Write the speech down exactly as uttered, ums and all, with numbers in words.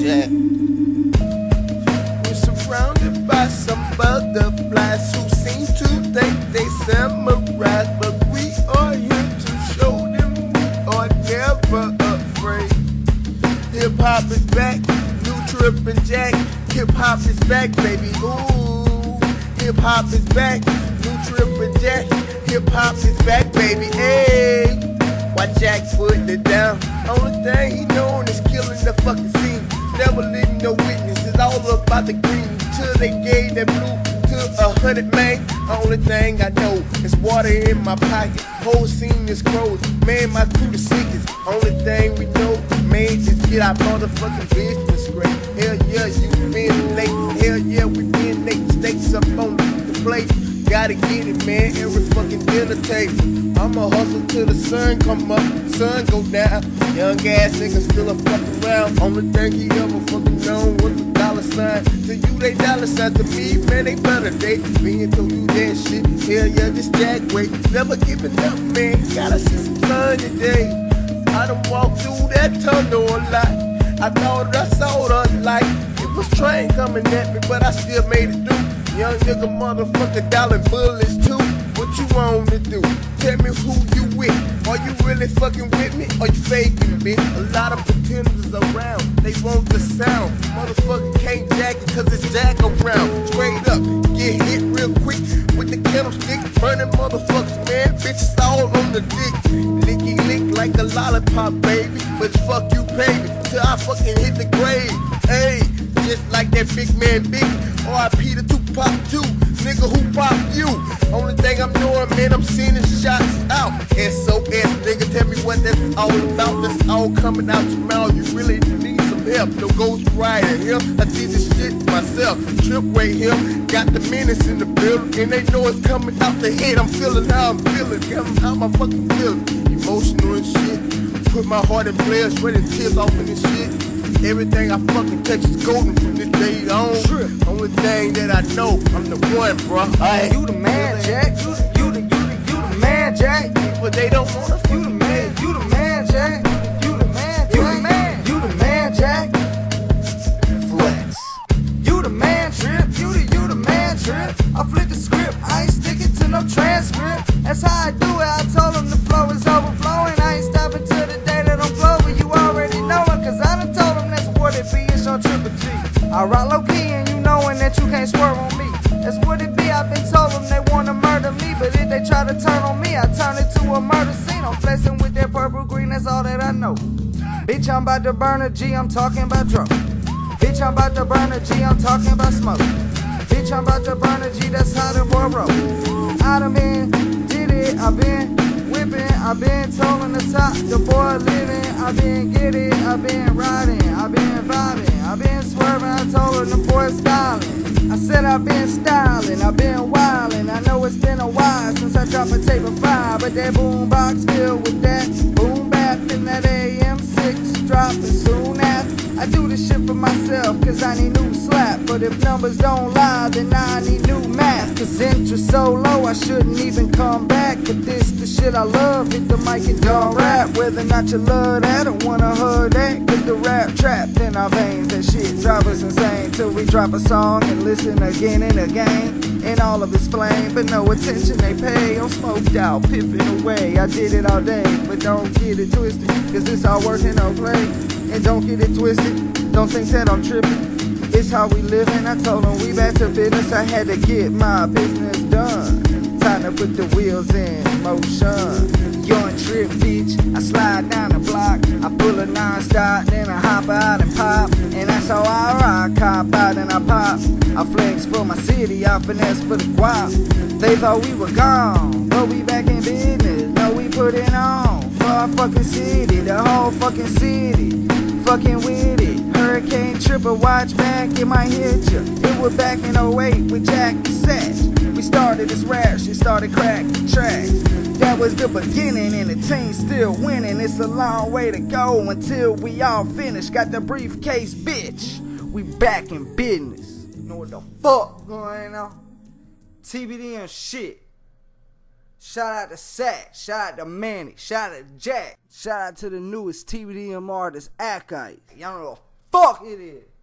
Jack. We're surrounded by some butterflies who seem to think they samurais, but we are here to show them we are never afraid. Hip hop is back, new trippin' Jack. Hip hop is back, baby. Ooh, hip hop is back, new trippin' Jack. Hip hop is back, baby. Hey, why Jack putting it down? Only thing he knowin' is killing the fucking scene. Never leaving no witness. It's all about the green. Till they gave that blue to a hundred, man. Only thing I know is water in my pocket. Whole scene is closed. Man, my crew the sickest. Only thing we know, man, is get our motherfucking business straight. Hell yeah, you been late. Hell yeah, we been late. Stakes up on the plate. Gotta get it, man. Every fucking dinner table. I'ma hustle till the sun come up, sun go down. Young ass niggas still a fuck around. Only thing he ever fucking known was a dollar sign. To you they dollar sign, to me, man, they better. They being told you that shit. Hell yeah, this Jack way. Never giving up, man. Gotta see some sun today. I done walked through that tunnel a lot. I thought I saw the light. It was train coming at me, but I still made it through. Young nigga, motherfucker, dollar bullets too. What you want to do? Tell me who you with. Are you really fucking with me? Or you faking, bitch? A lot of pretenders around. They want the sound. Motherfucker can't jack it cause it's Jack around. Straight up, get hit real quick with the candlestick. Burning motherfuckers, man. Bitches all on the dick. Licky lick like a lollipop, baby. But fuck you, baby. Till I fucking hit the grave. Hey, just like that big man, big. R I P to Tupac too, nigga who pop you. Only thing I'm doing, man, I'm sending shots out. S O S, nigga, tell me what that's all about. That's all coming out your mouth. You really need some help. No ghost rider here. I did this shit myself. Trip right here, got the menace in the building, and they know it's coming out the head. I'm feeling how I'm feeling, coming how my fucking feeling. Emotional and shit. Put my heart in flares, sweating tears off in this shit. Everything I fucking touch is golden from this day on. Sure. Only thing that I know, I'm the one, bro. Hey, you the man, Jack. You the, you the, you the, you the man, Jack. But they don't want us. You the man. You the man, Jack. You the man. You the man. You the man, Jack. Flex. You the man, Trip. You the, you the man, Trip. I flip the script. I ain't sticking to no transcript. That's how I do it. I told them the flow is overflowing. I ain't stopping till the day that I'm blowing. You already know it, cause I done told them that's what it be. It's your triple G. I rock low key and you knowing that you can't swerve on me. That's what it be. I've been told them they wanna murder me, but if they try to turn on me, I turn it to a murder scene. I'm flexing with that purple green, that's all that I know. Bitch, I'm about to burn a G, I'm talking about drugs. Bitch, I'm about to burn a G, I'm talking about smoke. Bitch, I'm about to burn a G, that's how the boy roll. I done been, did it, I been whipping, I been tolling the top, the boy living. I been get it, I been riding, I been vibing, I been swerving. I told her the boy styling. I said I been styling, I been wildin'. I know it's been a while since I dropped a tape of five, but that boom box filled with that boom bap in that A M six dropping soon after. I do this shit for myself cause I need new slap, but if numbers don't lie then I need new math. Cause interest so low I shouldn't even come back, but this the shit I love. Hit the mic and don't rap, whether or not you love that or wanna hear that, cause the rap trapped in our veins. That shit drive us insane till we drop a song and listen again and again in all of its flame, but no attention they pay. I'm smoked out, piffing away. I did it all day, but don't get it twisted, cause this all work and no play. And don't get it twisted, don't think that I'm tripping. It's how we living. I told them we back to business. I had to get my business done. Time to put the wheels in motion. Young Trip, bitch. I slide down the block. I pull a non-stop, then I hop out and pop. And that's how I rock. Hop out and I pop. I flex for my city. I finesse for the guap. They thought we were gone, but we back in business. No, we put it on for our fucking city, the whole fucking city. Fucking with it. Hurricane Tripper, watch back, it might hit ya. It was back in oh eight with Jack and Satch. We started this rap, shit started cracking tracks. That was the beginning and the team still winning. It's a long way to go until we all finish. Got the briefcase, bitch. We back in business. You know what the fuck going on? T B D and shit. Shout out to Satch, shout out to Manny, shout out to Jack, shout out to the newest T B D M artist, Akite. Y'all know the fuck it is.